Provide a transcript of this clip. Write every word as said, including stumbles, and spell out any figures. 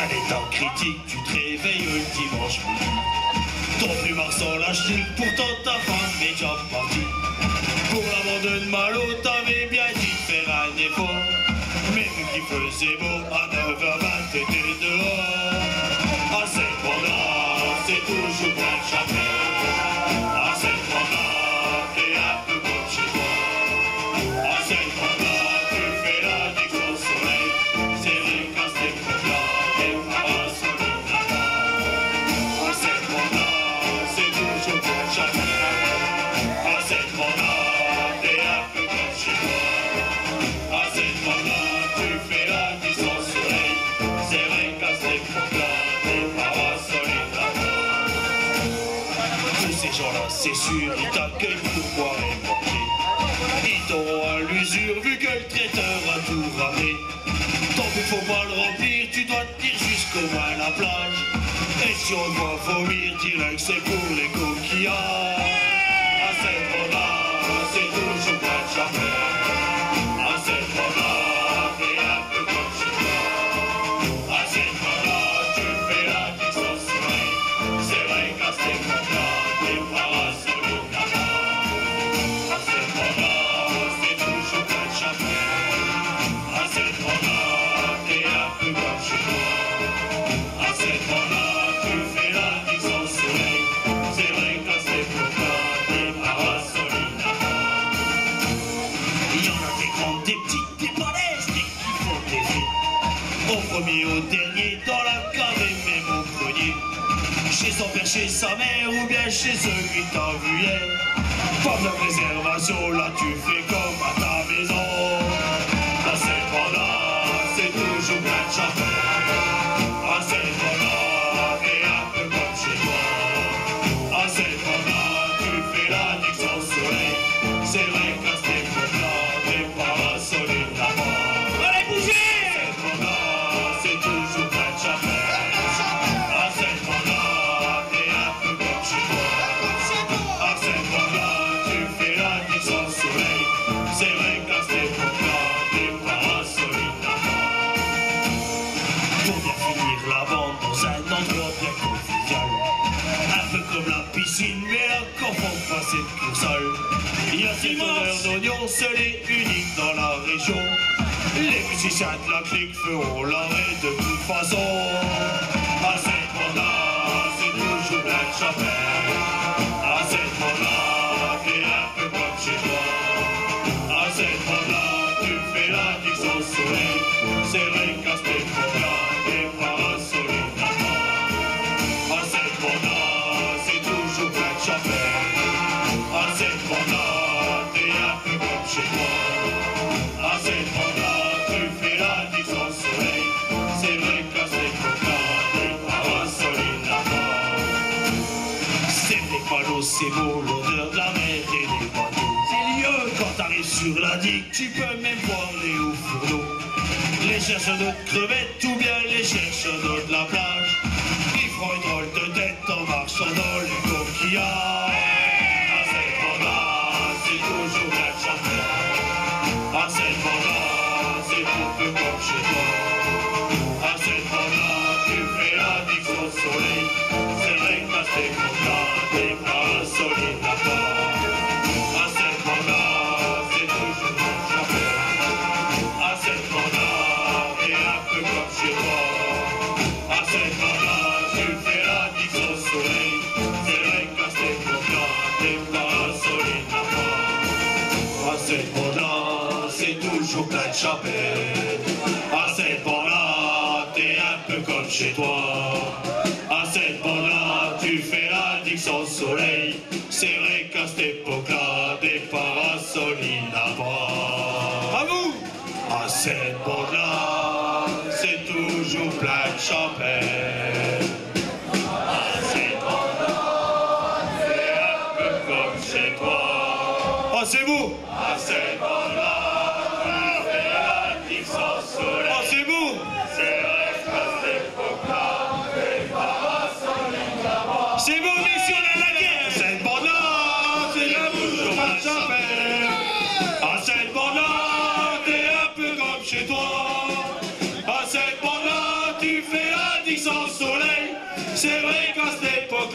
un état critique, tu te réveilles le dimanche midi. Ton plumard sans la chute, pourtant ta femme est déjà partie. Pour l'abandon de Malo, t'avais bien dit de faire un effort. Mais vu qu'il faisait beau, à neuf heures vingt, t'étais dehors. À cette bande-là, c'est toujours plein de chapelle. À cette bande-là, t'es un peu comme chez toi. À cette bande-là, tu fais la digue au soleil. C'est vrai qu'à cette bande-là, t'es pas solide là-bas. À cette bande-là, c'est toujours plein de chapelle. À cette bande-là, t'es un peu comme chez toi. À cette bande-là, tu fais la digue au soleil. C'est vrai qu'à cette bande-là, t'es pas solide là-bas. Tous ces gens-là, c'est sûr, ils t'accueillent pour boire et manger. Ils t'auront à l'usure vu que le traiteur a tout ramené. Tant qu'il faut pas le remplir, tu dois te dire jusqu'au moins la plage. Et si on doit vomir, dirais que c'est pour les coquillages. À cette bande-là, c'est toujours plein de chapelle. À cette bande-là, t'es un peu comme chez toi. À cette bande-là, tu fais la digue au soleil. C'est vrai qu'à cette bande-là, t'es pas solide là-bas. À cette bande-là, c'est toujours plein de chapelle. À cette bande-là, t'es un peu comme chez toi. À cette bande-là, tu fais la digue au soleil. C'est vrai qu'à cette bande-là, t'es pas solide là-bas. Il y en a des grandes, des petites, des balèzes, des qui font des vies. Au premier, au dernier, dans la cave et même au grenier. Chez son père, chez sa mère ou bien chez celui que t'as vu hier. Pas de réservation, là tu fais comme à ta maison. À cette bande-là, c'est toujours plein de chapelle. À cette bande-là, t'es un peu comme chez toi. À cette bande-là, tu fais la digue au soleil. C'est vrai qu'à cette bande-là, t'es pas solide là-bas. Allez, bougez! À cette bande-là, c'est toujours plein de chapelle. À cette bande-là, t'es un peu comme chez toi. À cette bande-là, tu fais la digue au soleil. C'est vrai qu'à cette bande-là, t'es pas solide là-bas. Pour bien finir la bande dans un endroit bien convivial. Un peu comme la piscine, mais encore faut passer de coursale. Il y a cette odeur d'oignon, seul et unique dans la région. Les musiciens de la clique feront l'arrêt de toute façon. À cette bande-là, c'est toujours plein de chapelle. À cette bande-là, t'es un peu comme chez toi. À cette bande-là, tu fais la digue au soleil. C'est vrai qu'à cette bande-là, t'es pas solide là-bas. À cette bande-là, c'est toujours plein de chapelle. À cette bande-là, t'es un peu comme chez toi. À cette bande-là, tu fais la digue au soleil. C'est vrai qu'à cette bande-là, t'es pas solide là-bas. C'est vrai que Malo, c'est beau, l'odeur de la mer et des bateaux. C'est lieu quand t'arrives sur la digue, tu peux même voir les hauts fourneaux. Les chercheurs d'eau de crevettes ou bien les chercheurs d'eau de la plage. Ils feront une drôle de tête en marchant dans les coquillages. À cette bande-là, c'est toujours plein de chapelle. À cette bande-là, c'est un peu comme chez toi. À cette bande-là, tu fais la digue au soleil. C'est vrai qu'à cette bande-là, t'es pas solide là-bas. À cette bande-là, c'est toujours plein de chapelle. À cette bande-là, t'es un peu comme chez toi. À cette bande-là, tu fais la digue au soleil. C'est vrai qu'à cette bande-là, t'es pas solide là-bas. À cette bande-là, c'est toujours plein de chapelle. À cette bande-là, t'es un peu comme chez toi. À cette bande-là, tu fais la digue au soleil. C'est vrai qu'à cette époque-là, t'es pas solide là-bas. À vous! À cette bande-là, c'est toujours plein de chapelle. À cette bande-là, c'est un peu comme chez toi. Oh, c'est vous! À cette bande-là, tu fais la digue au soleil. Oh, c'est vous! C'est vrai qu'à cette époque-là, t'es pas solide là-bas. C'est vous, messieurs de la guerre! À cette bande-là, c'est toujours plein de chapelle. À cette bande-là, t'es un peu comme chez toi. À cette bande-là, tu fais la sans soleil. C'est vrai qu'à cette époque